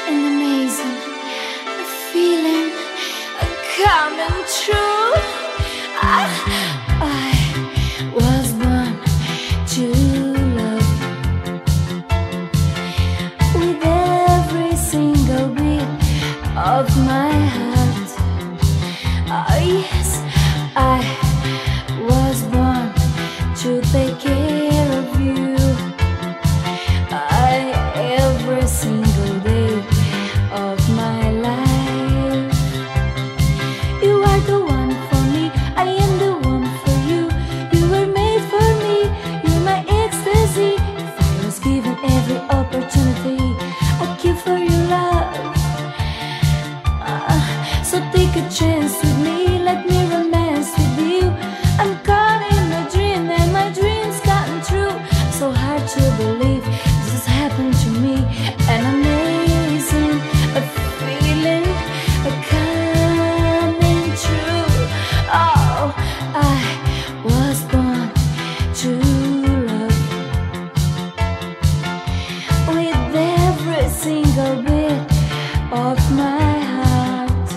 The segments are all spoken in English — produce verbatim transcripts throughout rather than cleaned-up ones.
and amazing, a feeling coming true. I, I was born to love with every single beat of my heart. Oh yes, I was born to take care of you. I, every single day of my life. You are the one for me, I am the one for you. You were made for me, you're my ecstasy. If I was given every opportunity, I'd kill for your love. uh, So take a chance with me, let me romance with you. I'm caught in a dream and my dream's gotten true. So hard to believe this has happened to me. An amazing a feeling a coming true. Oh, I was born to love with every single bit of my heart.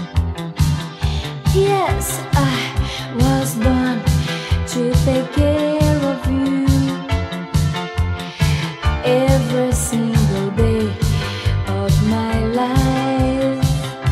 Yes, I was born to take care of you every single day of my life.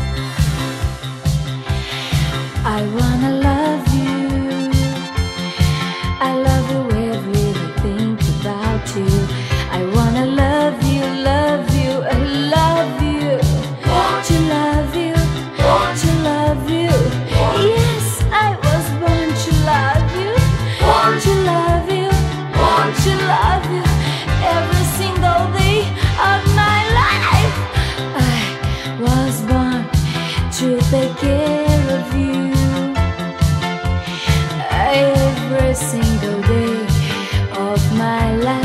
I wanna love you, I love you every day I think about you. I wanna love you, love you, I love you. Want to love you, want to love you. Yes, I was born to love you, want to love you, want to love you every single day of my life. I was born to take care of you every single day of my life.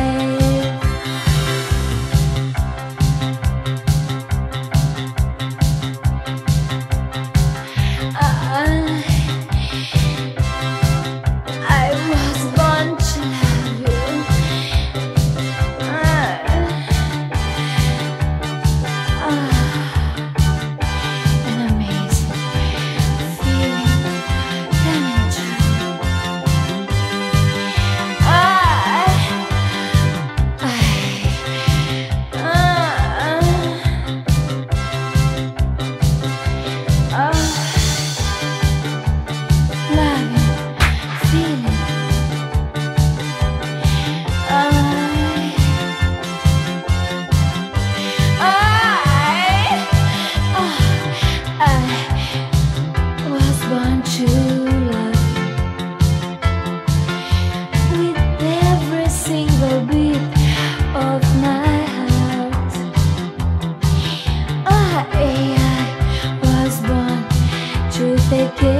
I, I was born to love you. Ah, ah, an amazing feeling coming true. I, I, ah, ah, loving feeling. I, I, I was born to love with every single beat of my heart. I, I was born to take care